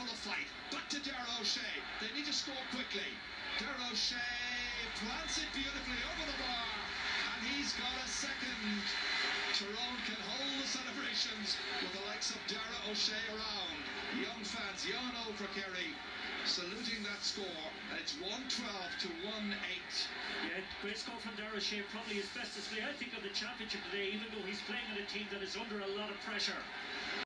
full of fight. Back to Darragh O'Shea. They need to score quickly. Darragh O'Shea plants it beautifully over the bar, and he's got a second. Tyrone can hold the celebrations with the likes of Darragh O'Shea around. Young fans, young and old for Kerry, saluting that score, and it's 1-12 to 1-8. Yeah, great score from Darragh O'Shea, probably his best display, I think, of the championship today, even though he's playing on a team that is under a lot of pressure.